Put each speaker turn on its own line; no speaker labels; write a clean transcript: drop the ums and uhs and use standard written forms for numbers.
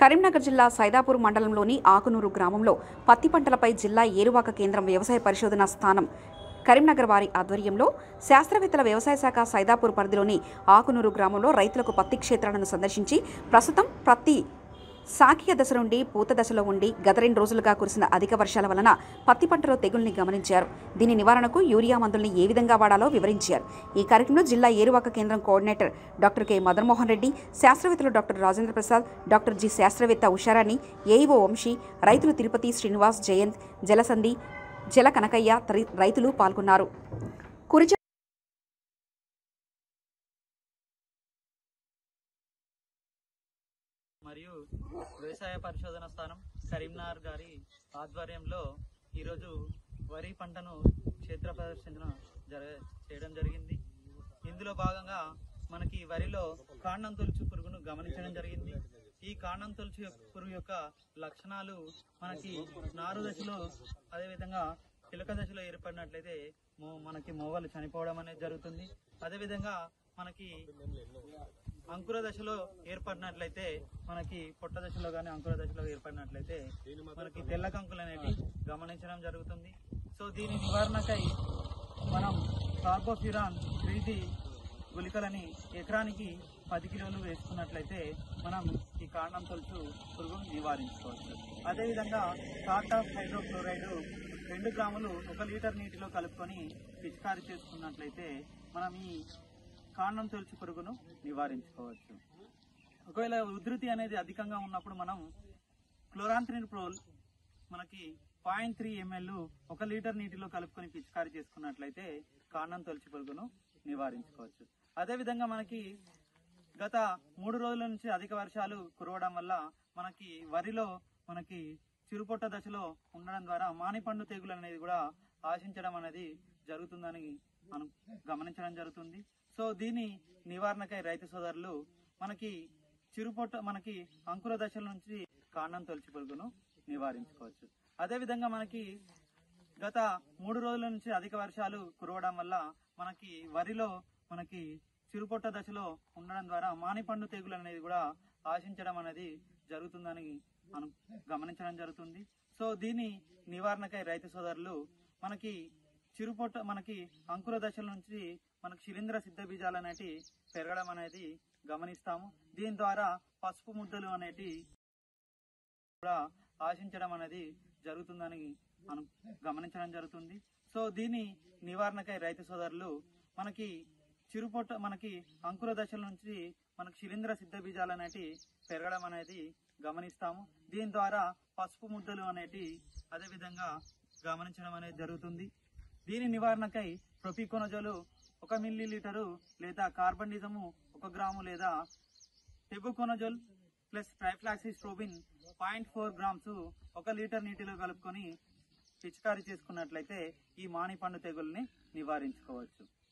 కరీంనగర్ జిల్లా సైదాపూర్ మండలంలోని ఆకునూరు గ్రామంలో పత్తి పంటలపై జిల్లా ఏరువాక కేంద్రం వ్యవసాయ పరిశోధనా స్థానం కరీంనగర్ వారి ఆధ్వర్యంలో శాస్త్రవేత్తల వ్యవసాయ శాఖ సైదాపూర్ పరిధిలోని ఆకునూరు గ్రామంలో రైతులకు పత్తి క్షేత్రాలను సందర్శించి ప్రస్తుతం పత్తి సాకియ దశ నుండి పూత దశలో ఉండి గత 2 రోజులుగా కురిసిన అధిక వర్షాల వలన పత్తి పంటలో తెగుల్ని గమనించారు. దీని నివారణకు యూరియా మందుల్ని ఏ విధంగా వాడాలో వివరించారు. ఈ కార్యక్రమంలో జిల్లా ఏరువాక కేంద్రం coordinator doctor K Madanmohan Reddy, శాస్త్రవేత్తలు doctor Rajendra Prasad, doctor G శాస్త్రవేత్త ఉషారాణి, ఏఈఓ వంశీ, రైతులు తిరుపతి, శ్రీనివాస్, జయంత్, జలసంధి, జల కనకయ్య రైతులు పాల్గొన్నారు.
మరియు వ్యవసాయ పరిశోధన స్థానం కరీంనగర్ గారి ఆధ్వర్యంలో ఈరోజు వరి పంటను క్షేత్ర ప్రదర్శన చేయడం జరిగింది. ఇందులో భాగంగా మనకి వరిలో కాండం తొలుచు పురుగును గమనించడం జరిగింది. ఈ కాండం తొలుచు పురుగు యొక్క లక్షణాలు మనకి నారు దశలో అదేవిధంగా చిలక దశలో ఏర్పడినట్లయితే మనకి మోవలు చనిపోవడం అనేది జరుగుతుంది. అదేవిధంగా మనకి అంకుర దశలో ఏర్పడినట్లయితే మనకి పొట్ట దశలో కానీ అంకుర దశలో ఏర్పడినట్లయితే మనకి తెల్ల కంకులు అనేవి గమనించడం జరుగుతుంది. సో దీని నివారణకై మనం కార్బోఫ్యూరాన్ 3D గుళికలని ఎకరానికి 10 కిలోలు వేసుకున్నట్లయితే మనం ఈ కాండం తొలుచు పురుగును నివారించుకోవచ్చు. అదేవిధంగా టార్టాప్ హైడ్రోక్లోరైడ్ 2 గ్రాములు 1 లీటర్ నీటిలో కలుపుకొని పిచికారీ చేసుకున్నట్లయితే మనం ఈ కాండం తొలుచు పురుగును నివారించుకోవచ్చు. ఒకవేళ ఉధృతి అనేది అధికంగా ఉన్నప్పుడు మనం క్లోరాంత్రినిప్రోల్ మనకి 0.3 ml 1 లీటర్ నీటిలో కలుపుకొని పిచికారీ చేసుకున్నట్లయితే కాండం తొలుచు పురుగును నివారించుకోవచ్చు. అదేవిధంగా మనకి గత 3 రోజుల నుంచి అధిక వర్షాలు కురవడం వల్ల మనకి వరిలో మనకి చిరుపొట్ట దశలో ఉండడం ద్వారా మానిపండు తెగులు అనేది కూడా ఆశించడం అనేది జరుగుతుందని మనం గమనించడం జరుగుతుంది. సో దీని నివారణకై రైతు సోదరులు మనకి మనకి అంకుర దశల నుంచి కాండం తొలుచు పురుగును నివారించుకోవచ్చు. అదేవిధంగా మనకి గత 3 రోజుల నుంచి అధిక వర్షాలు కురవడం వల్ల మనకి వరిలో మనకి చిరుపొట్ట దశలో ఉండడం ద్వారా మానిపండు తెగులు అనేది కూడా ఆశించడం అనేది జరుగుతుందని మనం గమనించడం జరుగుతుంది. సో దీని నివారణకై రైతు సోదరులు మనకి మనకి అంకుర దశల నుంచి మనకి శిలీంద్ర సిద్ధ బీజాలు అనేటి పెరగడం అనేది గమనిస్తాము. దీని ద్వారా పసుపు ముద్దలు అనేటి కూడా ఆశించడం అనేది జరుగుతుందని మనం గమనించడం జరుగుతుంది. సో దీని నివారణకై రైతు సోదరులు మనకి మనకి అంకుర దశల నుంచి మనకి శిలీంద్ర సిద్ధ బీజాలు అనేటి పెరగడం అనేది గమనిస్తాము. దీని ద్వారా పసుపు ముద్దలు అనేటి అదేవిధంగా గమనించడం అనేది జరుగుతుంది. దీని నివారణకై ప్రొపికోనజోలు 1 మిల్లీలీటరు లేదా కార్బండిజము 1 గ్రాము లేదా tebuconazole plus trifloxystrobin 0.4 grams 1 litre నీటిలో కలుపుకొని పిచికారీ చేసుకున్నట్లయితే ఈ మానిపండు తెగుల్ని నివారించుకోవచ్చు.